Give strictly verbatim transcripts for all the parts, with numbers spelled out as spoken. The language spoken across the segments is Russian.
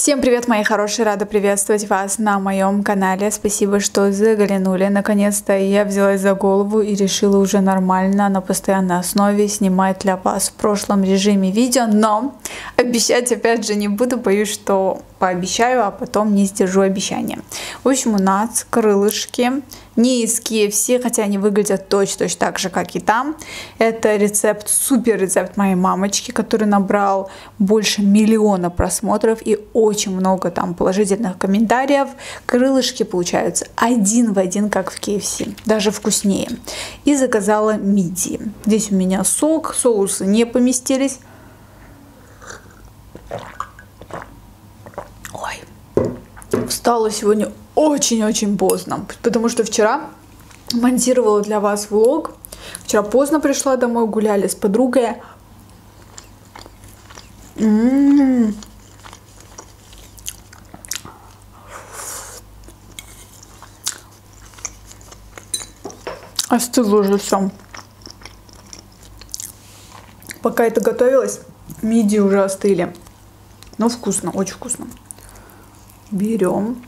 Всем привет, мои хорошие, рада приветствовать вас на моем канале. Спасибо, что заглянули. Наконец-то я взялась за голову и решила уже нормально на постоянной основе снимать для вас в прошлом режиме видео, но обещать опять же не буду, боюсь, что пообещаю, а потом не сдержу обещания. В общем, у нас крылышки не из кей эф си, хотя они выглядят точно-точно так же, как и там. Это рецепт, супер рецепт моей мамочки, который набрал больше миллиона просмотров и очень много там положительных комментариев. Крылышки получаются один в один, как в кей эф си, даже вкуснее. И заказала мидии. Здесь у меня сок, соусы не поместились. Ой, встала сегодня очень-очень поздно, потому что вчера монтировала для вас влог. Вчера поздно пришла домой, гуляли с подругой. М-м-м. Остыло уже все. Пока это готовилось, мидии уже остыли. Но вкусно, очень вкусно. Берем.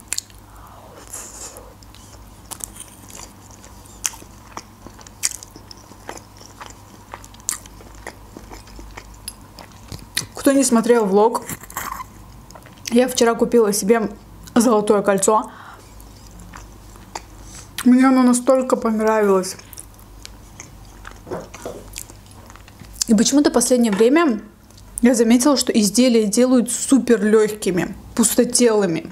Кто не смотрел влог, я вчера купила себе золотое кольцо. Мне оно настолько понравилось. И почему-то в последнее время я заметила, что изделия делают супер легкими, пустотелыми.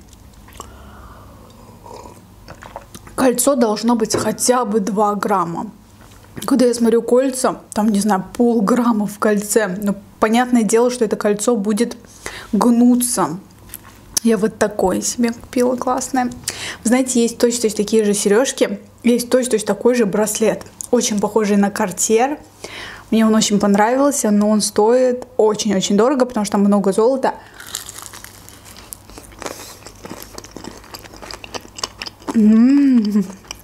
Кольцо должно быть хотя бы два грамма. Когда я смотрю кольца, там, не знаю, полграмма в кольце. Но понятное дело, что это кольцо будет гнуться. Я вот такое себе купила классное. Вы знаете, есть точно такие же сережки. Есть точно такой же браслет. Очень похожий на Cartier. Мне он очень понравился, но он стоит очень-очень дорого, потому что там много золота. М-м-м.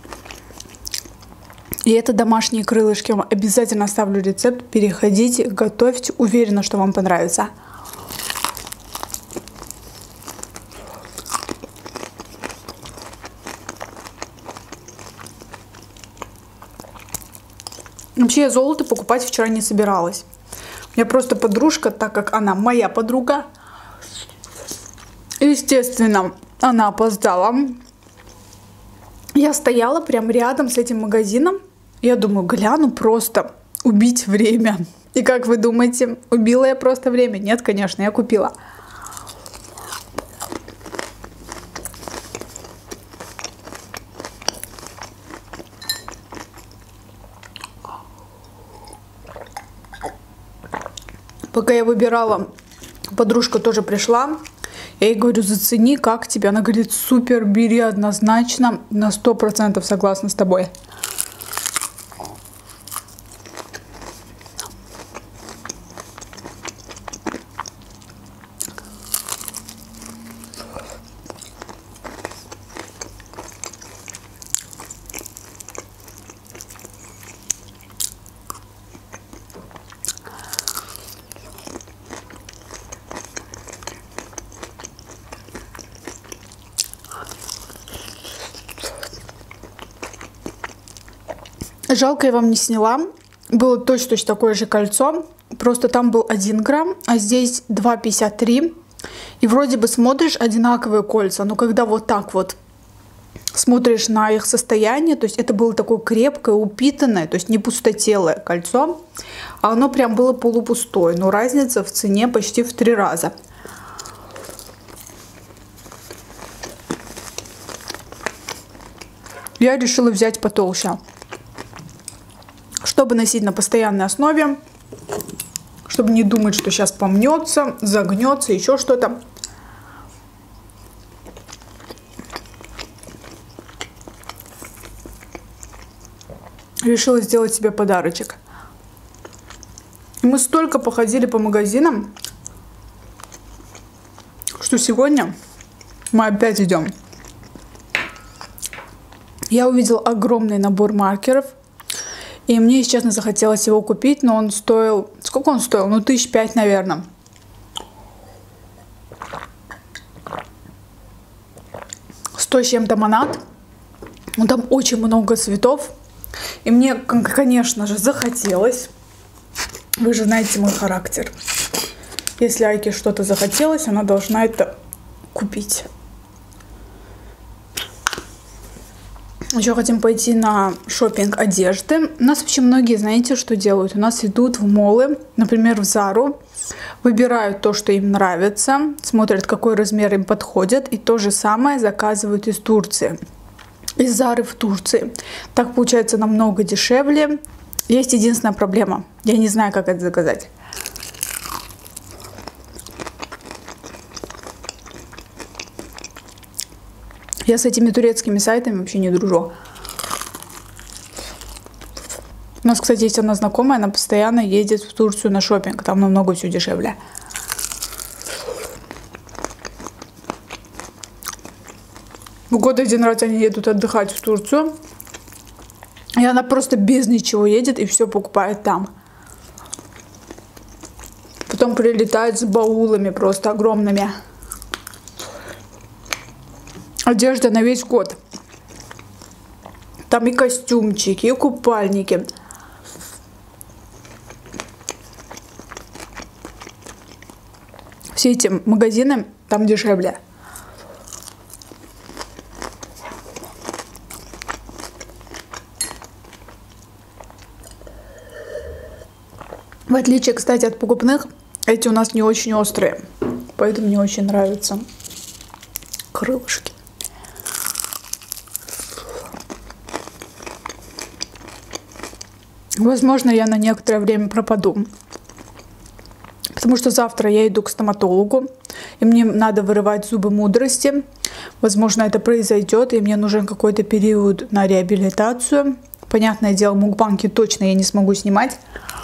И это домашние крылышки. Я вам обязательно оставлю рецепт. Переходите, готовьте. Уверена, что вам понравится. Вообще я золото покупать вчера не собиралась. У меня просто подружка, так как она моя подруга, естественно, она опоздала. Я стояла прям рядом с этим магазином. Я думаю, гляну просто убить время. И как вы думаете, убила я просто время? Нет, конечно, я купила. Пока я выбирала, подружка тоже пришла. Я ей говорю, зацени, как тебе. Она говорит, супер, бери однозначно, на сто процентов согласна с тобой. Жалко, я вам не сняла. Было точно-точно такое же кольцо. Просто там был один грамм, а здесь два пятьдесят три. И вроде бы смотришь одинаковые кольца. Но когда вот так вот смотришь на их состояние, то есть это было такое крепкое, упитанное, то есть не пустотелое кольцо, а оно прям было полупустое. Но разница в цене почти в три раза. Я решила взять потолще, чтобы носить на постоянной основе, чтобы не думать, что сейчас помнется, загнется, еще что-то. Решила сделать себе подарочек. И мы столько походили по магазинам, что сегодня мы опять идем. Я увидела огромный набор маркеров. И мне, если честно, захотелось его купить, но он стоил... Сколько он стоил? Ну, тысяч пять, наверное. сто с чем-то монат. Ну, там очень много цветов. И мне, конечно же, захотелось. Вы же знаете мой характер. Если Айке что-то захотелось, она должна это купить. Еще хотим пойти на шопинг одежды. У нас вообще многие, знаете, что делают? У нас идут в моллы, например, в Зару, выбирают то, что им нравится, смотрят, какой размер им подходит, и то же самое заказывают из Турции. Из Зары в Турции. Так получается намного дешевле. Есть единственная проблема. Я не знаю, как это заказать. Я с этими турецкими сайтами вообще не дружу. У нас, кстати, есть одна знакомая, она постоянно ездит в Турцию на шопинг. Там намного все дешевле. В год один раз они едут отдыхать в Турцию. И она просто без ничего едет и все покупает там. Потом прилетает с баулами просто огромными. Одежда на весь год. Там и костюмчики, и купальники. Все эти магазины там дешевле. В отличие, кстати, от покупных, эти у нас не очень острые. Поэтому мне очень нравятся крылышки. Возможно, я на некоторое время пропаду. Потому что завтра я иду к стоматологу. И мне надо вырывать зубы мудрости. Возможно, это произойдет. И мне нужен какой-то период на реабилитацию. Понятное дело, мукбанги точно я не смогу снимать.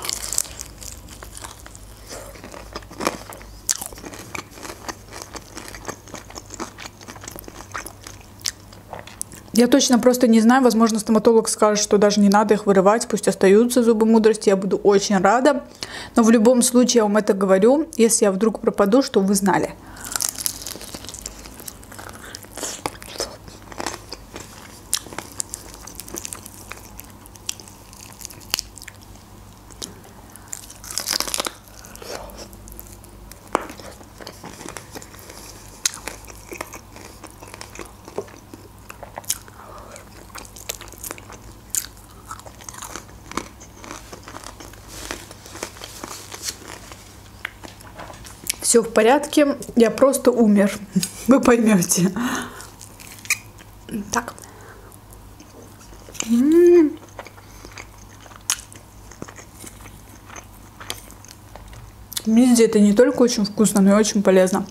Я точно просто не знаю, возможно, стоматолог скажет, что даже не надо их вырывать, пусть остаются зубы мудрости, я буду очень рада. Но в любом случае я вам это говорю, если я вдруг пропаду, чтобы вы знали. Все в порядке, я просто умер, вы поймете. Так. М-м-м. Мидия это не только очень вкусно, но и очень полезно.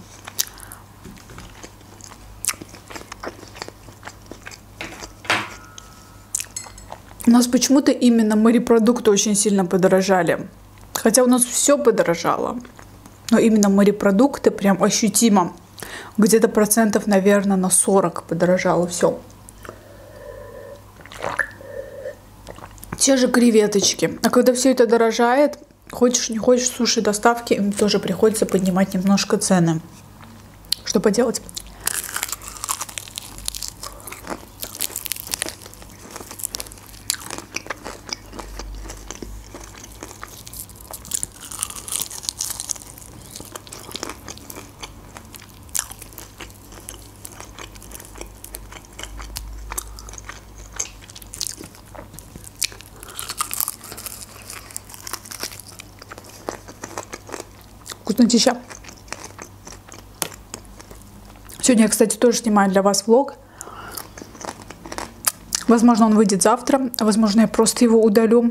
У нас почему-то именно морепродукты очень сильно подорожали. Хотя у нас все подорожало. Но именно морепродукты прям ощутимо. Где-то процентов, наверное, на сорок подорожало все. Те же креветочки. А когда все это дорожает, хочешь не хочешь суши доставки, им тоже приходится поднимать немножко цены. Что поделать? Вкуснотища. Сегодня я, кстати, тоже снимаю для вас влог. Возможно, он выйдет завтра. Возможно, я просто его удалю.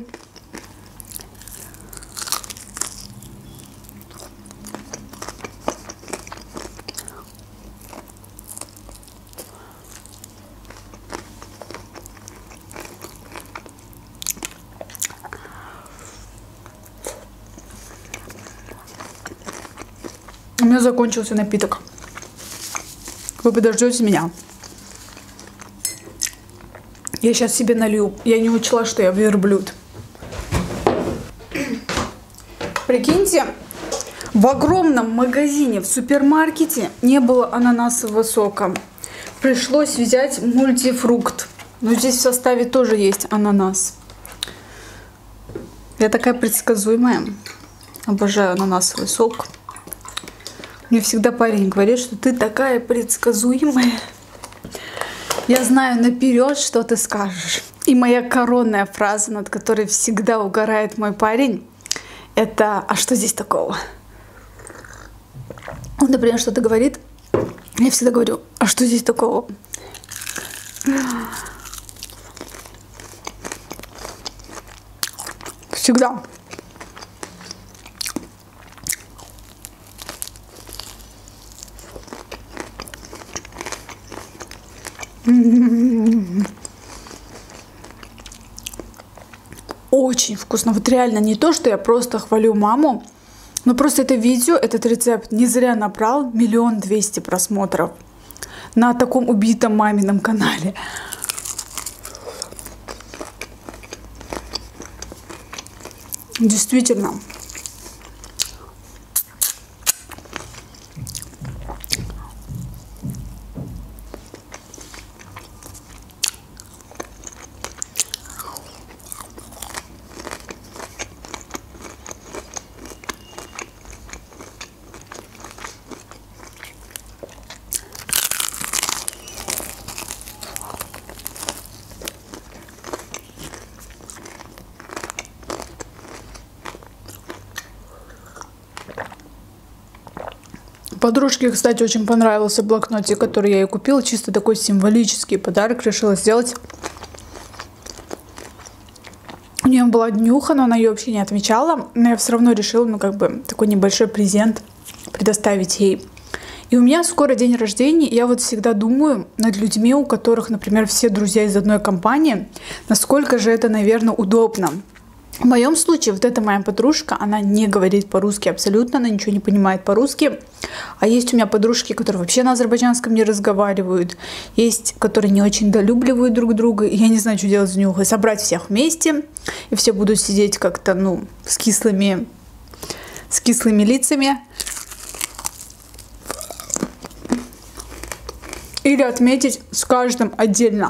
У меня закончился напиток. Вы подождете меня. Я сейчас себе налью. Я не учла, что я верблюд. Прикиньте, в огромном магазине, в супермаркете не было ананасового сока. Пришлось взять мультифрукт. Но здесь в составе тоже есть ананас. Я такая предсказуемая. Обожаю ананасовый сок. Мне всегда парень говорит, что ты такая предсказуемая. Я знаю наперед, что ты скажешь. И моя коронная фраза, над которой всегда угорает мой парень, это «А что здесь такого?». Он, например, что-то говорит, я всегда говорю «А что здесь такого?». Всегда. Очень вкусно. Вот реально не то, что я просто хвалю маму, но просто это видео, этот рецепт не зря набрал миллион двести просмотров на таком убитом мамином канале. Действительно. Подружке, кстати, очень понравился блокнотик, который я ей купила. Чисто такой символический подарок решила сделать. У нее была днюха, но она ее вообще не отмечала. Но я все равно решила, ну, как бы, такой небольшой презент предоставить ей. И у меня скоро день рождения, и я вот всегда думаю над людьми, у которых, например, все друзья из одной компании, насколько же это, наверное, удобно. В моем случае, вот эта моя подружка, она не говорит по-русски абсолютно, она ничего не понимает по-русски. А есть у меня подружки, которые вообще на азербайджанском не разговаривают. Есть, которые не очень долюбливают друг друга. И я не знаю, что делать с нюхой. Собрать всех вместе, и все будут сидеть как-то, ну, с кислыми, с кислыми лицами. Или отметить с каждым отдельно.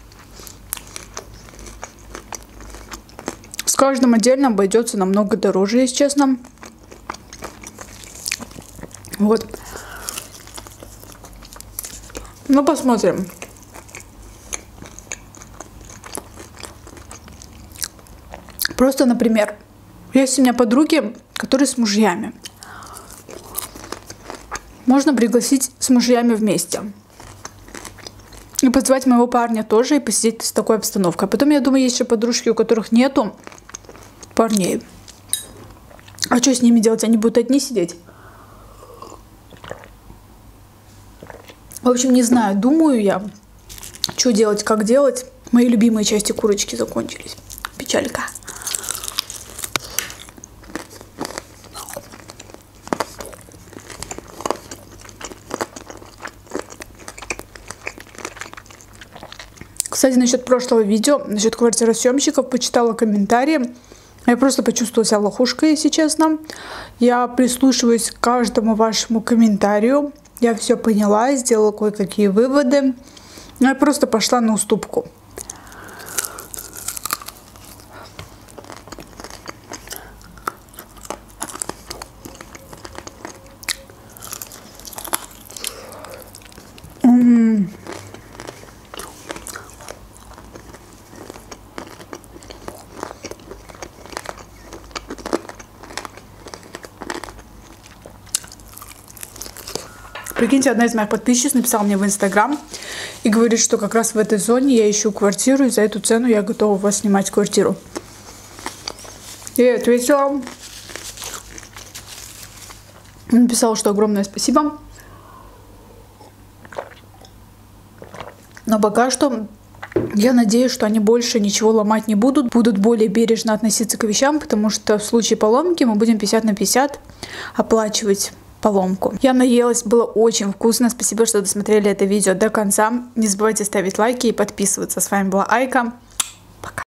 С каждым отдельно обойдется намного дороже, если честно. Вот. Ну, посмотрим. Просто, например, есть у меня подруги, которые с мужьями. Можно пригласить с мужьями вместе. И позвать моего парня тоже и посидеть с такой обстановкой. Потом, я думаю, есть еще подружки, у которых нету парней. А что с ними делать? Они будут одни сидеть? В общем, не знаю. Думаю я, что делать, как делать. Мои любимые части курочки закончились. Печалька. Кстати, насчет прошлого видео, насчет квартиросъемщиков, почитала комментарии. Я просто почувствовала себя лохушкой, если честно. Я прислушиваюсь к каждому вашему комментарию. Я все поняла, сделала кое-какие выводы. Я просто пошла на уступку. М-м-м. Прикиньте, одна из моих подписчиц написала мне в Инстаграм и говорит, что как раз в этой зоне я ищу квартиру, и за эту цену я готова у вас снимать квартиру. И я ответила, написала, что огромное спасибо. Но пока что я надеюсь, что они больше ничего ломать не будут, будут более бережно относиться к вещам, потому что в случае поломки мы будем пятьдесят на пятьдесят оплачивать поломку. Я наелась, было очень вкусно. Спасибо, что досмотрели это видео до конца. Не забывайте ставить лайки и подписываться. С вами была Айка.